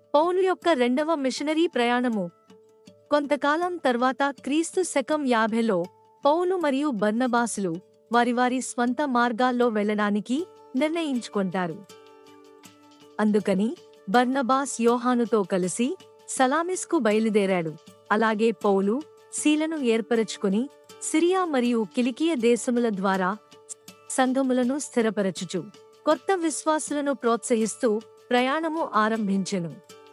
పౌలు యొక్క రెండవ మిషనరీ ప్రయాణము. కొంతకాలం తర్వాత క్రీస్తు శకం 50లో పౌలు మరియు బర్నబాసులు వారి స్వంత మార్గాల్లో వెళ్ళడానికి నిర్ణయించుకుంటారు. అందుకని బర్నబాస్ యోహానుతో కలిసి సలామిస్కు బయలుదేరాడు. అలాగే పౌలు సీలను ఏర్పరచుకుని సిరియా మరియు కిలికియ దేశముల ద్వారా సంఘములను స్థిరపరచుచు కొత్త విశ్వాసులను ప్రోత్సహిస్తూ ప్రయాణము ఆరంభించెను.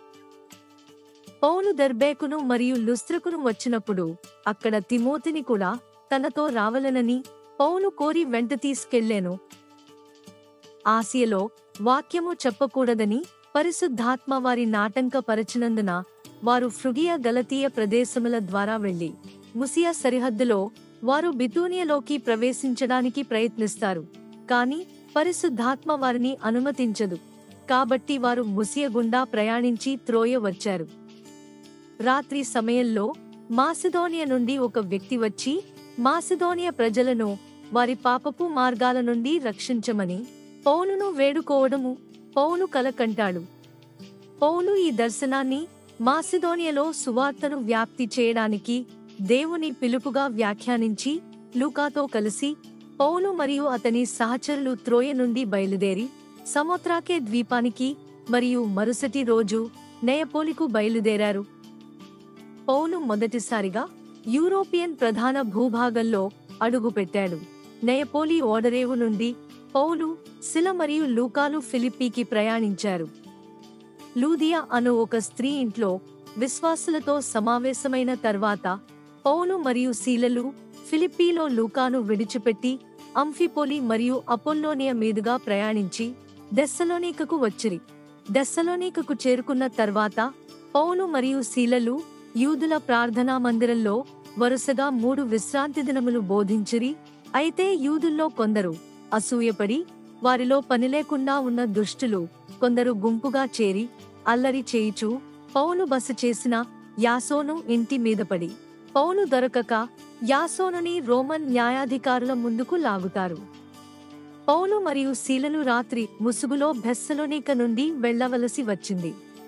పౌలు దెర్బేకును మరియు లుస్త్రకును వచ్చినప్పుడు అక్కడ తిమోతిని కూడా తనతో రావలెనని పౌలు కోరి వెంట తీసుకెళ్లెను. ఆసియలో వాక్యము చెప్పకూడదని పరిశుద్ధాత్మ వారి నాటంకపరచినందున వారు ఫ్రుగియ గలతీయ ప్రదేశముల ద్వారా వెళ్లి ముసియా సరిహద్దులో వారు బితూనియలోకి ప్రవేశించడానికి ప్రయత్నిస్తారు. కాని పరిశుద్ధాత్మ వారిని అనుమతించదు. కాబట్టి వారు ముసియ గుండా ప్రయాణించి త్రోయ వచ్చారు. రాత్రి సమయంలో మాసిదోనియ నుండి ఒక వ్యక్తి వచ్చి మాసిదోనియ ప్రజలను వారి పాపపు మార్గాల నుండి రక్షించమని పౌలును వేడుకోవడము పౌలు కలకంటాడు. పౌలు ఈ దర్శనాన్ని మాసిదోనియలో సువార్తను వ్యాప్తి చేయడానికి దేవుని పిలుపుగా వ్యాఖ్యానించి లూకాతో కలిసి పౌలు మరియు అతని సహచరులు త్రోయ నుండి బయలుదేరి సమోత్రాకే ద్వీపానికి మరియు మరుసటి రోజు నెయపోలికు బయలుదేరారు. పౌలు మొదటిసారిగా యూరోపియన్ ప్రధాన భూభాగంలో అడుగుపెట్టాడు. నెయపోలి ఓడరేవు నుండి పౌలు, సిల మరియు లూకాలు ఫిలిప్పీకి ప్రయాణించారు. లూదియా అను ఒక స్త్రీ ఇంట్లో విశ్వాసులతో సమావేశమైన తర్వాత పౌలు మరియు సీలలు ఫిలిప్పీలో లూకాను విడిచిపెట్టి అంఫిపోలి మరియు అపోల్లోనియ మీదుగా ప్రయాణించి దెస్సలోనికకు వచ్చిరి. దెస్సలోనికకు చేరుకున్న తర్వాత పౌలు మరియు సీలలు యూదుల ప్రార్థనా మందిరంలో వరుసగా 3 విశ్రాంతి దినములు బోధించిరి. అయితే యూదుల్లో కొందరు అసూయపడి వారిలో పనిలేకుండా ఉన్న దుష్టులు కొందరు గుంపుగా చేరి అల్లరి చేయుచు పౌలు బస చేసిన యాసోను ఇంటి మీద పడి పౌలు దొరకక యాసోనుని రోమన్ న్యాయాధికారుల ముందుకు లాగుతారు. పౌలు మరియు సీలలు రాత్రి ముసుగులో బెస్సలోనిక నుండి వెళ్లవలసి వచ్చింది.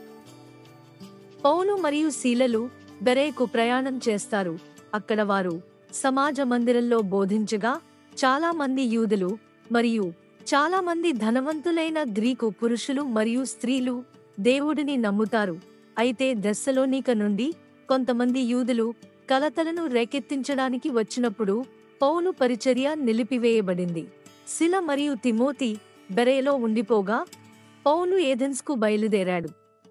పౌలు మరియు సీలలు బెరేకు ప్రయాణం చేస్తారు. అక్కడ వారు సమాజ మందిరంలో బోధించగా చాలా మంది యూదులు మరియు చాలా మంది ధనవంతులైన గ్రీకు పురుషులు మరియు స్త్రీలు దేవుడిని నమ్ముతారు. అయితే దెస్సలోనిక నుండి కొంతమంది యూదులు కలతలను రేకెత్తించడానికి వచ్చినప్పుడు పౌలు పరిచర్య నిలిపివేయబడింది. సిల మరియు తిమోతి బెరేలో ఉండిపోగా పౌలు ఏథెన్స్కు బయలుదేరాడు.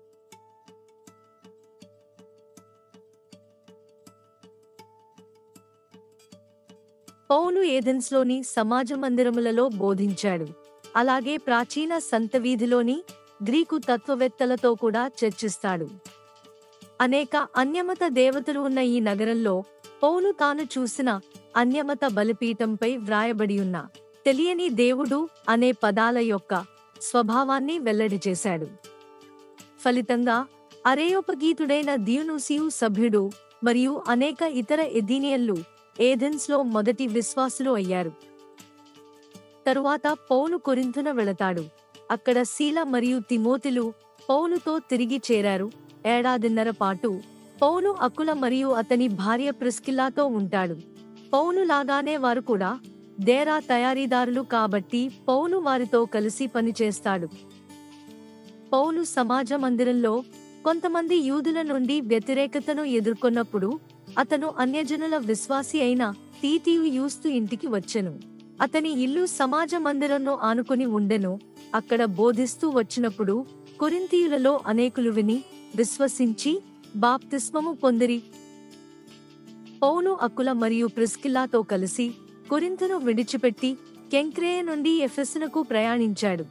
పౌలు ఏథెన్స్లోని సమాజ మందిరములలో బోధించాడు. అలాగే ప్రాచీన సంతవీధిలోని గ్రీకు తత్వవేత్తలతో కూడా చర్చిస్తాడు. అనేక అన్యమత దేవతలు ఉన్న ఈ నగరంలో పౌలు తాను చూసిన అన్యమత బలిపీఠంపై వ్రాయబడియున్న తెలియని దేవుడు అనే పదాల యొక్క స్వభావాన్ని వెల్లడి చేశాడు. ఫలితంగా అరేయోపగీతుడైన దియునూసియు సభ్యుడు మరియు అనేక ఇతర ఎథీనియన్లు ఏథెన్స్లో మొదటి విశ్వాసులు అయ్యారు. తరువాత పౌలు కొరింథున వెళతాడు. అక్కడ సీల మరియు తిమోతిలు పౌలుతో తిరిగి చేరారు. ఏడాదిన్నర పాటు పౌలు అకుల మరియు అతని భార్య ప్రిస్కిల్లాతో ఉంటాడు. పౌలు లాగానే వారు కూడా డేరా తయారీదారులు కాబట్టి పౌలు వారితో కలిసి పనిచేస్తాడు. పౌలు సమాజ మందిరంలో కొంతమంది యూదుల నుండి వ్యతిరేకతను ఎదుర్కొన్నప్పుడు అతను అన్యజనుల విశ్వాసి అయిన తీతియు యూస్తు ఇంటికి వచ్చెను. అతని ఇల్లు సమాజ మందిరంను ఆనుకుని ఉండెను. అక్కడ బోధిస్తూ వచ్చినప్పుడు కొరింథీయులలో అనేకులు విని విశ్వసించి బాప్తిస్మము పొందిరి. పౌలు అకుల మరియు ప్రిస్కిల్లాతో కలిసి కొరింథును విడిచిపెట్టి కెంక్రేయ నుండి ఎఫెసునకు ప్రయాణించాడు.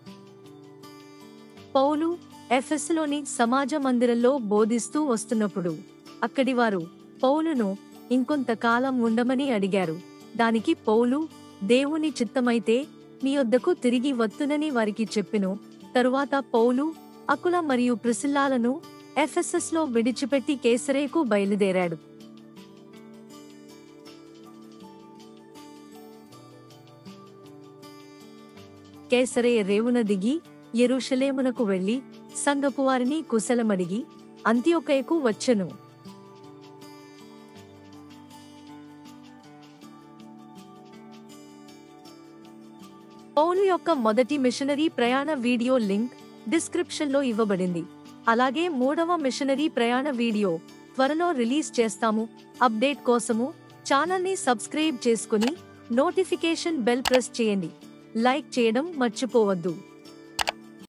పౌలు ఎఫెసులోని సమాజ మందిరంలో బోధిస్తూ వస్తున్నప్పుడు అక్కడివారు పౌలును ఇంకొంతకాలం ఉండమని అడిగారు. దానికి పౌలు, దేవుని చిత్తమైతే మీ యొద్దకు తిరిగి వత్తునని వారికి చెప్పెను. తరువాత పౌలు అకుల మరియు ప్రిసిల్లాలను ఎఫెసస్లో విడిచిపెట్టి కేసరేకు బయలుదేరాడు. కేసరే రేవున దిగి యెరూషలేమునకు వెళ్లి సంఘపు వారిని కుశలమడిగి అంత్యొకయకు వచ్చెను. పౌలు యొక్క మొదటి మిషనరీ ప్రయాణ వీడియో లింక్ డిస్క్రిప్షన్లో ఇవ్వబడింది. అలాగే 3వ మిషనరీ ప్రయాణ వీడియో త్వరలో రిలీజ్ చేస్తాము. అప్డేట్ కోసము ఛానల్ని సబ్స్క్రైబ్ చేసుకుని నోటిఫికేషన్ బెల్ ప్రెస్ చేయండి. లైక్ చేయడం మర్చిపోవద్దు.